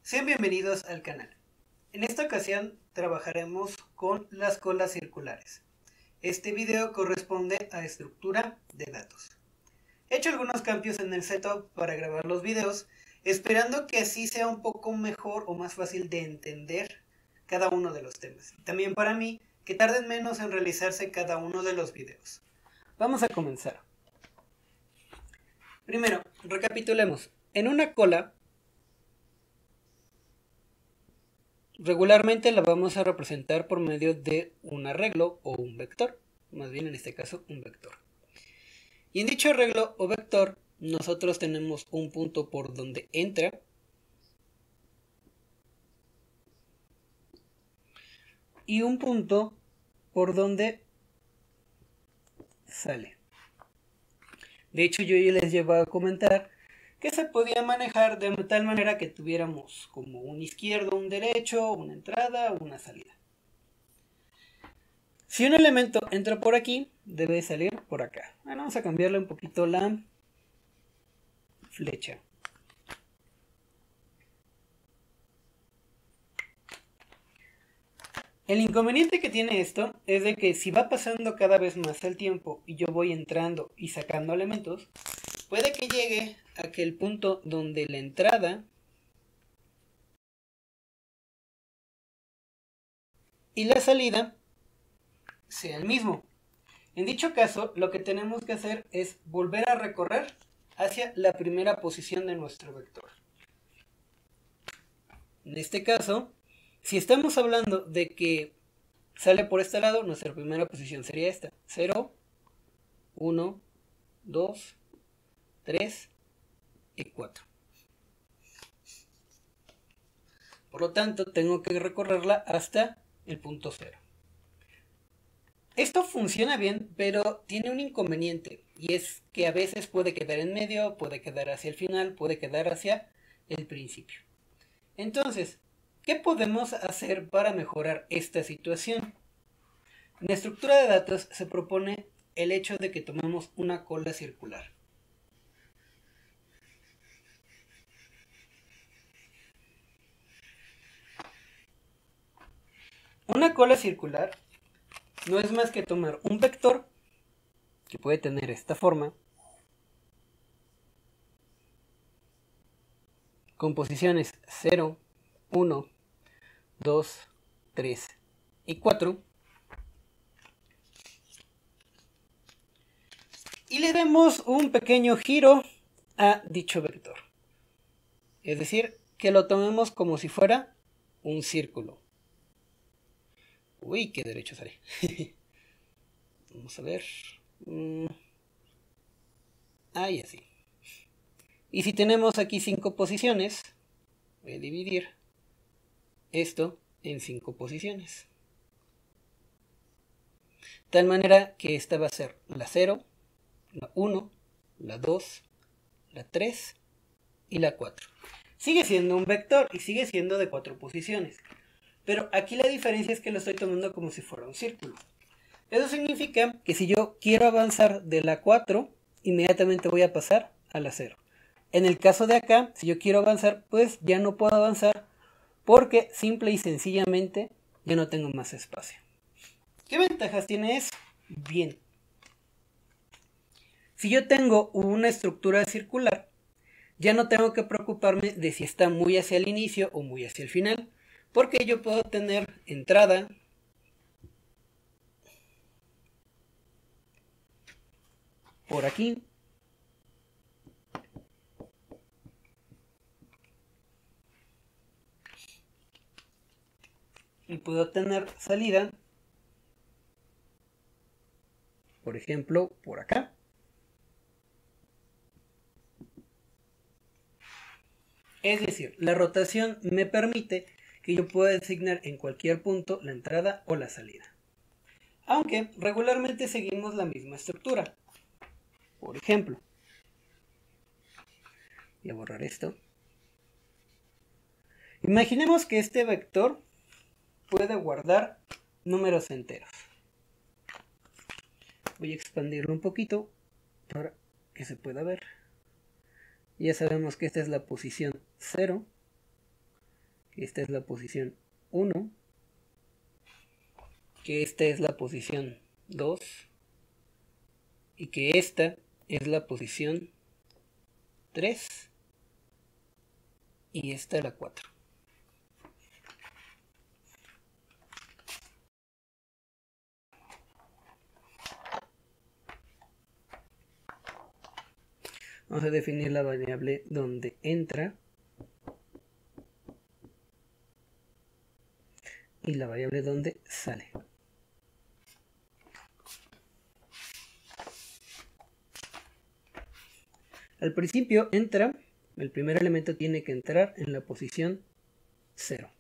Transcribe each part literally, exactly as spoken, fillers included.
Sean bienvenidos al canal. En esta ocasión trabajaremos con las colas circulares. Este video corresponde a estructura de datos. He hecho algunos cambios en el setup para grabar los videos, esperando que así sea un poco mejor o más fácil de entender cada uno de los temas. También para mí, que tarden menos en realizarse cada uno de los videos. Vamos a comenzar. Primero, recapitulemos. En una cola, regularmente la vamos a representar por medio de un arreglo o un vector, más bien en este caso un vector. Y en dicho arreglo o vector nosotros tenemos un punto por donde entra y un punto por donde sale. De hecho, yo ya les llevo a comentar que se podía manejar de tal manera que tuviéramos como un izquierdo, un derecho, una entrada, una salida. Si un elemento entra por aquí, debe salir por acá. Bueno, vamos a cambiarle un poquito la flecha. El inconveniente que tiene esto es de que si va pasando cada vez más el tiempo y yo voy entrando y sacando elementos, puede que llegue a que el punto donde la entrada y la salida sea el mismo. En dicho caso, lo que tenemos que hacer es volver a recorrer hacia la primera posición de nuestro vector. En este caso, si estamos hablando de que sale por este lado, nuestra primera posición sería esta. cero, uno, dos, tres y cuatro. Por lo tanto, tengo que recorrerla hasta el punto cero. Esto funciona bien, pero tiene un inconveniente, y es que a veces puede quedar en medio, puede quedar hacia el final, puede quedar hacia el principio. Entonces, ¿qué podemos hacer para mejorar esta situación? En la estructura de datos se propone el hecho de que tomemos una cola circular. Una cola circular no es más que tomar un vector que puede tener esta forma, con posiciones cero, uno, dos, tres y cuatro, y le demos un pequeño giro a dicho vector. Es decir, que lo tomemos como si fuera un círculo. Uy, qué derecho sale. Vamos a ver. Mm. Ahí así. Y si tenemos aquí cinco posiciones, voy a dividir esto en cinco posiciones. De tal manera que esta va a ser la cero, la uno, la dos, la tres y la cuatro. Sigue siendo un vector y sigue siendo de cuatro posiciones. Pero aquí la diferencia es que lo estoy tomando como si fuera un círculo. Eso significa que si yo quiero avanzar de la cuatro, inmediatamente voy a pasar a la cero. En el caso de acá, si yo quiero avanzar, pues ya no puedo avanzar porque simple y sencillamente ya no tengo más espacio. ¿Qué ventajas tiene eso? Bien. Si yo tengo una estructura circular, ya no tengo que preocuparme de si está muy hacia el inicio o muy hacia el final, porque yo puedo tener entrada, por aquí, y puedo tener salida, por ejemplo, por acá. Es decir, la rotación me permite que yo pueda designar en cualquier punto la entrada o la salida. Aunque regularmente seguimos la misma estructura. Por ejemplo, voy a borrar esto. Imaginemos que este vector puede guardar números enteros. Voy a expandirlo un poquito para que se pueda ver. Ya sabemos que esta es la posición cero, que esta es la posición uno, que esta es la posición dos y que esta es la posición tres y esta la cuatro. Vamos a definir la variable donde entra y la variable donde sale. Al principio entra, el primer elemento tiene que entrar en la posición cero.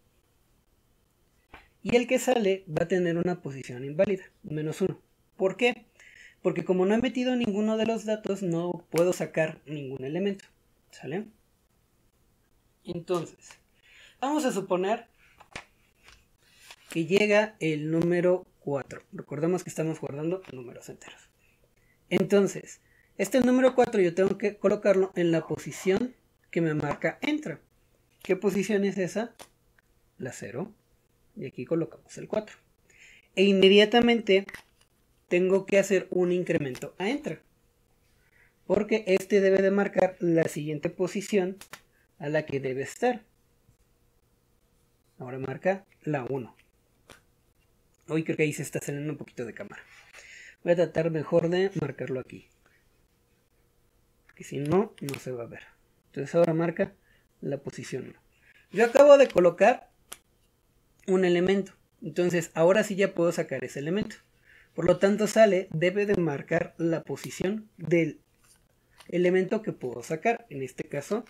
Y el que sale va a tener una posición inválida, menos uno. ¿Por qué? Porque como no he metido ninguno de los datos, no puedo sacar ningún elemento. ¿Sale? Entonces, vamos a suponer que llega el número cuatro. Recordemos que estamos guardando números enteros. Entonces, este número cuatro yo tengo que colocarlo en la posición que me marca entra. ¿Qué posición es esa? La cero. Y aquí colocamos el cuatro. E inmediatamente tengo que hacer un incremento a entra. Porque este debe de marcar la siguiente posición a la que debe estar. Ahora marca la uno. Hoy creo que ahí se está saliendo un poquito de cámara. Voy a tratar mejor de marcarlo aquí. Que si no, no se va a ver. Entonces ahora marca la posición uno. Yo acabo de colocar un elemento. Entonces ahora sí ya puedo sacar ese elemento. Por lo tanto sale, debe de marcar la posición del elemento que puedo sacar. En este caso,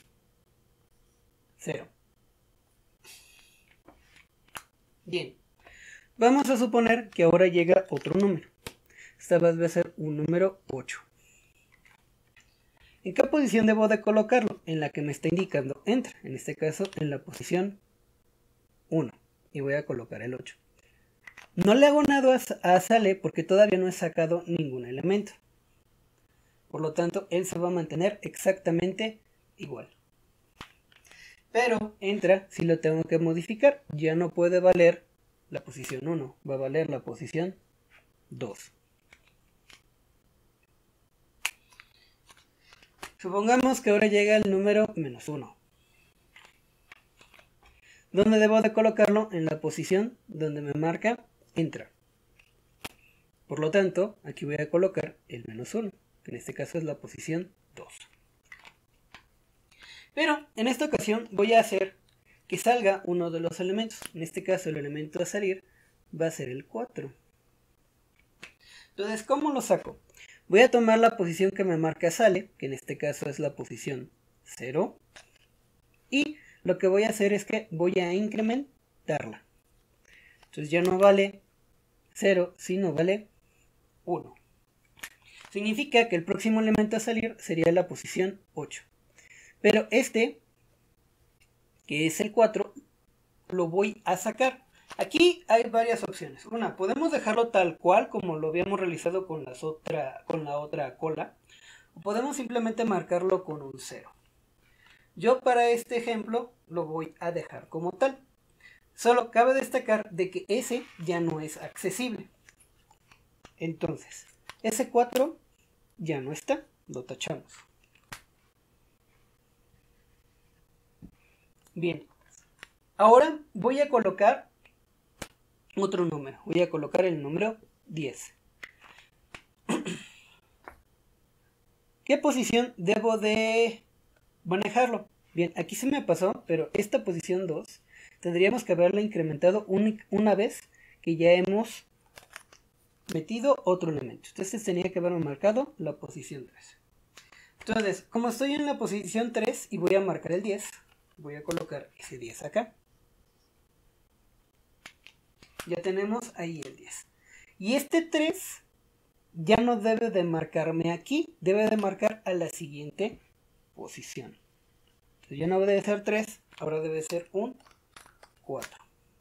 cero. Bien. Vamos a suponer que ahora llega otro número. Esta vez va a ser un número ocho. ¿En qué posición debo de colocarlo? En la que me está indicando entra. En este caso, en la posición uno. Y voy a colocar el ocho. No le hago nada a sale porque todavía no he sacado ningún elemento. Por lo tanto, él se va a mantener exactamente igual. Pero entra, si lo tengo que modificar, ya no puede valer la posición uno, va a valer la posición dos. Supongamos que ahora llega el número menos uno. ¿Dónde debo de colocarlo? En la posición donde me marca entra. Por lo tanto, aquí voy a colocar el menos uno, que en este caso es la posición dos. Pero en esta ocasión voy a hacer que salga uno de los elementos. En este caso el elemento a salir va a ser el cuatro. Entonces, ¿cómo lo saco? Voy a tomar la posición que me marca sale, que en este caso es la posición cero. Y lo que voy a hacer es que voy a incrementarla. Entonces ya no vale cero, sino vale uno. Significa que el próximo elemento a salir sería la posición ocho. Pero este, que es el cuatro, lo voy a sacar. Aquí hay varias opciones. Una, podemos dejarlo tal cual como lo habíamos realizado con, las otra, con la otra cola. O podemos simplemente marcarlo con un cero. Yo para este ejemplo lo voy a dejar como tal. Solo cabe destacar de que ese ya no es accesible. Entonces, ese cuatro ya no está. Lo tachamos. Bien. Ahora voy a colocar otro número. Voy a colocar el número diez. ¿Qué posición debo de manejarlo? Bien, aquí se me pasó, pero esta posición dos tendríamos que haberla incrementado un, una vez que ya hemos metido otro elemento. Entonces tenía que haberme marcado la posición tres. Entonces, como estoy en la posición tres y voy a marcar el diez, voy a colocar ese diez acá. Ya tenemos ahí el diez. Y este tres ya no debe de marcarme aquí, debe de marcar a la siguiente posición. Entonces ya no debe ser tres, ahora debe ser un cuatro.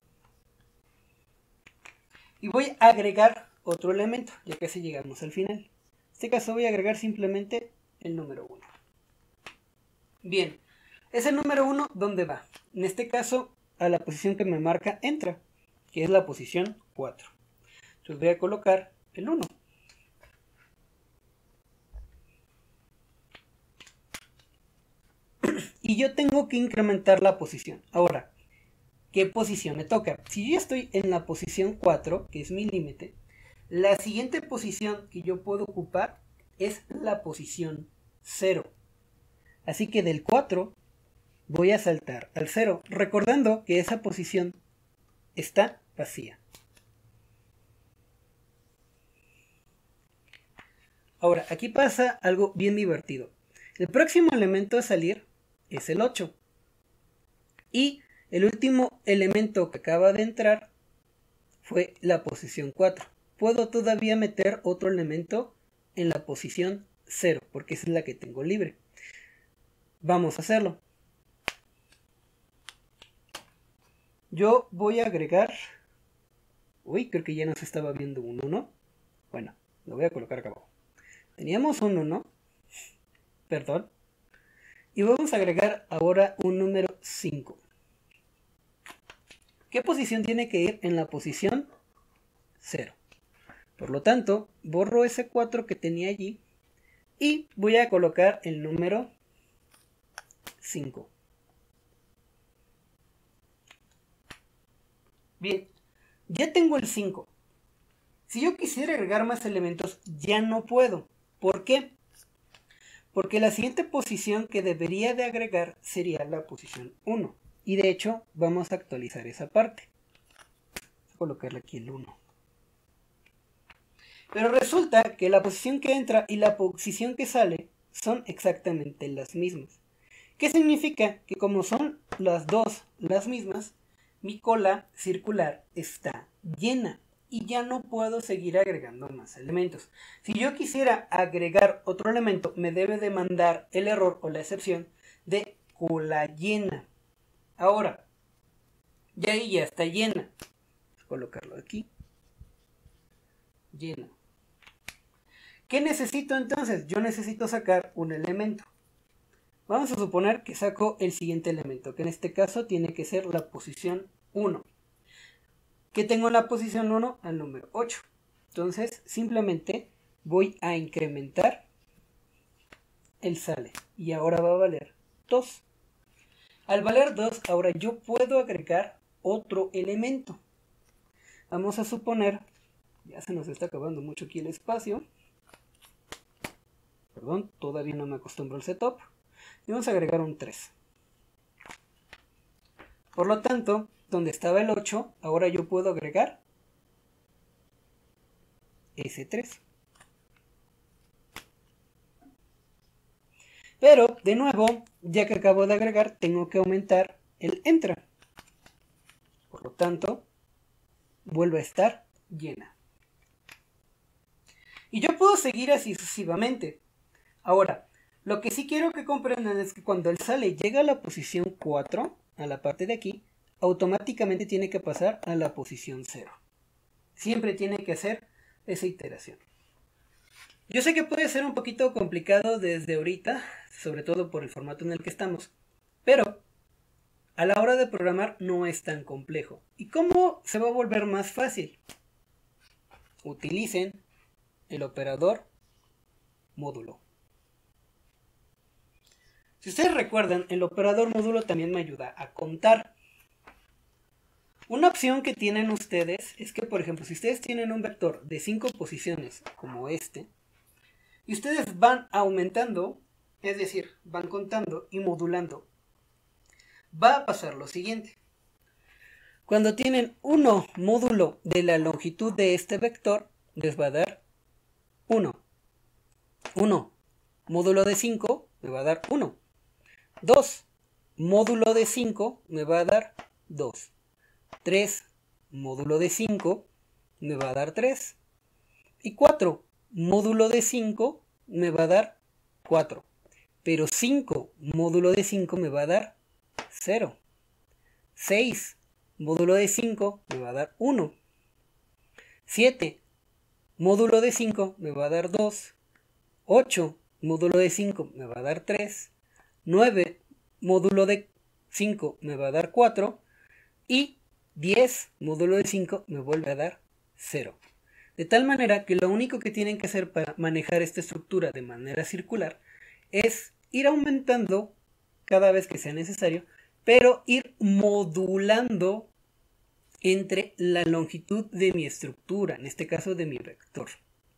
Y voy a agregar otro elemento, ya casi llegamos al final. En este caso voy a agregar simplemente el número uno. Bien, ese número uno, ¿dónde va? En este caso a la posición que me marca entra, que es la posición cuatro. Entonces voy a colocar el uno. Y yo tengo que incrementar la posición. Ahora, ¿qué posición me toca? Si yo estoy en la posición cuatro, que es mi límite, la siguiente posición que yo puedo ocupar es la posición cero. Así que del cuatro voy a saltar al cero, recordando que esa posición está vacía. Ahora, aquí pasa algo bien divertido. El próximo elemento a salir es el ocho. Y el último elemento que acaba de entrar fue la posición cuatro. Puedo todavía meter otro elemento en la posición cero, porque esa es la que tengo libre. Vamos a hacerlo. Yo voy a agregar... Uy, creo que ya nos estaba viendo un uno. Bueno, lo voy a colocar acá abajo. Teníamos un uno. Perdón. Y vamos a agregar ahora un número cinco. ¿Qué posición tiene que ir en la posición cero? Por lo tanto, borro ese cuatro que tenía allí y voy a colocar el número cinco. Bien, ya tengo el cinco. Si yo quisiera agregar más elementos, ya no puedo. ¿Por qué? Porque la siguiente posición que debería de agregar sería la posición uno. Y de hecho, vamos a actualizar esa parte. Voy a colocarle aquí el uno. Pero resulta que la posición que entra y la posición que sale son exactamente las mismas. ¿Qué significa? Que como son las dos las mismas, mi cola circular está llena y ya no puedo seguir agregando más elementos. Si yo quisiera agregar otro elemento, me debe de mandar el error o la excepción de cola llena. Ahora, ya ahí ya está llena. Voy a colocarlo aquí. Llena. ¿Qué necesito entonces? Yo necesito sacar un elemento. Vamos a suponer que saco el siguiente elemento, que en este caso tiene que ser la posición uno. ¿Qué tengo en la posición uno? Al número ocho. Entonces, simplemente voy a incrementar el sale. Y ahora va a valer dos. Al valer dos, ahora yo puedo agregar otro elemento. Vamos a suponer, ya se nos está acabando mucho aquí el espacio. Perdón, todavía no me acostumbro al setup. Y vamos a agregar un tres. Por lo tanto, donde estaba el ocho, ahora yo puedo agregar ese tres. Pero, de nuevo, ya que acabo de agregar, tengo que aumentar el entra. Por lo tanto, vuelve a estar llena. Y yo puedo seguir así sucesivamente. Ahora, lo que sí quiero que comprendan es que cuando el sale llega a la posición cuatro, a la parte de aquí, automáticamente tiene que pasar a la posición cero. Siempre tiene que hacer esa iteración. Yo sé que puede ser un poquito complicado desde ahorita, sobre todo por el formato en el que estamos, pero a la hora de programar no es tan complejo. ¿Y cómo se va a volver más fácil? Utilicen el operador módulo. Si ustedes recuerdan, el operador módulo también me ayuda a contar. Una opción que tienen ustedes es que, por ejemplo, si ustedes tienen un vector de cinco posiciones, como este, y ustedes van aumentando, es decir, van contando y modulando, va a pasar lo siguiente. Cuando tienen uno módulo de la longitud de este vector, les va a dar uno. uno módulo de cinco me va a dar uno. dos módulo de cinco me va a dar dos. tres módulo de cinco me va a dar tres. Y cuatro módulo de cinco me va a dar cuatro. Pero cinco módulo de cinco me va a dar cero. seis módulo de cinco me va a dar uno. siete módulo de cinco me va a dar dos. ocho módulo de cinco me va a dar tres. nueve módulo de cinco me va a dar cuatro. y diez módulo de cinco me vuelve a dar cero. De tal manera que lo único que tienen que hacer para manejar esta estructura de manera circular es ir aumentando cada vez que sea necesario, pero ir modulando entre la longitud de mi estructura, en este caso de mi vector.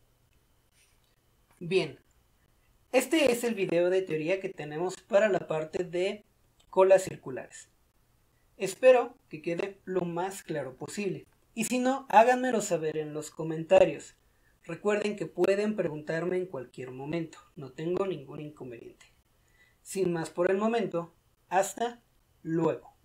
Bien, este es el video de teoría que tenemos para la parte de colas circulares. Espero que quede lo más claro posible. Y si no, háganmelo saber en los comentarios. Recuerden que pueden preguntarme en cualquier momento. No tengo ningún inconveniente. Sin más por el momento, hasta luego.